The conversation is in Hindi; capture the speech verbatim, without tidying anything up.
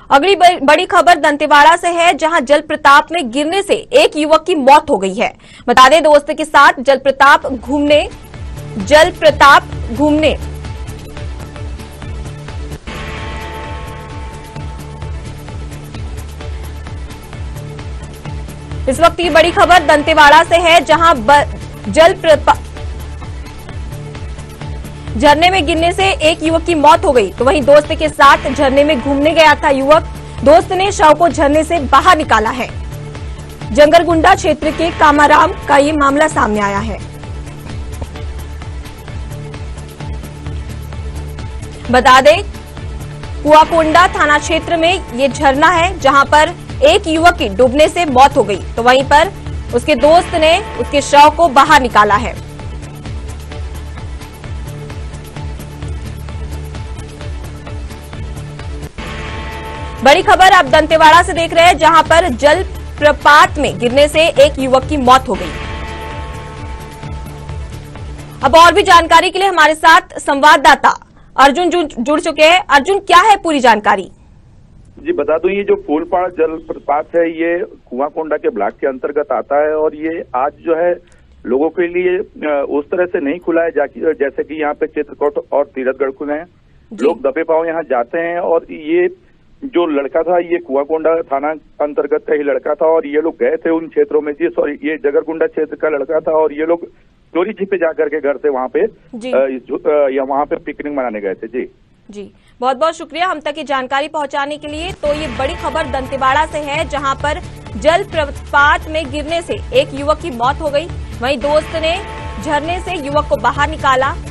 अगली बड़ी खबर दंतेवाड़ा से है, जहां जल प्रताप में गिरने से एक युवक की मौत हो गई है। बता दें, दोस्त के साथ जल प्रताप घूमने जल प्रताप घूमने इस वक्त की बड़ी खबर दंतेवाड़ा से है, जहां जल प्रताप झरने में गिरने से एक युवक की मौत हो गई, तो वहीं दोस्त के साथ झरने में घूमने गया था युवक। दोस्त ने शव को झरने से बाहर निकाला है। जंगरगुंडा क्षेत्र के कामाराम का ये मामला सामने आया है। बता दें, कुआकोंडा थाना क्षेत्र में ये झरना है, जहां पर एक युवक की डूबने से मौत हो गई, तो वहीं पर उसके दोस्त ने उसके शव को बाहर निकाला है। बड़ी खबर आप दंतेवाड़ा से देख रहे हैं, जहां पर जल प्रपात में गिरने से एक युवक की मौत हो गई। अब और भी जानकारी के लिए हमारे साथ संवाददाता अर्जुन जुड़ चुके हैं। अर्जुन, क्या है पूरी जानकारी? जी बता दूं, ये जो फूलपाड़ जल प्रपात है ये कुआकोंडा के ब्लॉक के अंतर्गत आता है और ये आज जो है लोगों के लिए उस तरह से नहीं खुला है जैसे कि यहाँ पे चित्रकूट और तीरथगढ़ खुले हैं। लोग दबे पांव यहाँ जाते हैं और ये जो लड़का था ये कुआकोंडा थाना अंतर्गत का ही लड़का था और ये लोग गए थे उन क्षेत्रों में। जी सॉरी, ये जगरगुंडा क्षेत्र का लड़का था और ये लोग चोरी छिपे जाकर के घर से वहाँ पे या वहाँ पे पिकनिक मनाने गए थे। जी जी बहुत बहुत शुक्रिया हम तक की जानकारी पहुंचाने के लिए। तो ये बड़ी खबर दंतेवाड़ा से है, जहां पर जल प्रपात में गिरने से एक युवक की मौत हो गई, वहीं दोस्त ने झरने से युवक को बाहर निकाला।